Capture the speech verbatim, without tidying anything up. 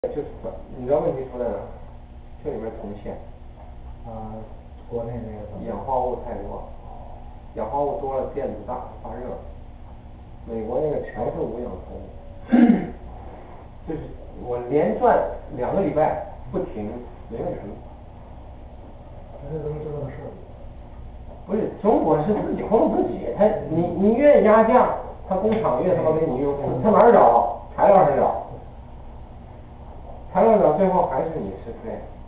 就是你知道问题出在哪？这里面铜线。 啊，国内那个。 氧化物太多，氧化物多了，电子大发热。美国那个全是无氧铜，就是我连转两个礼拜不停，没问题。 那这都是这么事。 不是，中国是自己控制自己，他你你越压价，他工厂越他妈给你用，他哪儿找？材料上找。材料找，最后还是你吃亏。